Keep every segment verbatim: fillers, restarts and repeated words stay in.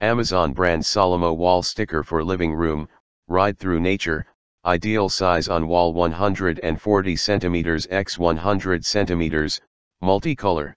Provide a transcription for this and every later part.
Amazon Brand Solimo Wall Sticker for Living Room, Ride Through Nature, ideal size on wall one hundred forty centimeters by one hundred centimeters, multicolor.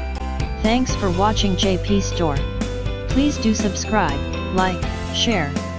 Thanks for watching J P Store. Please do subscribe, like, share,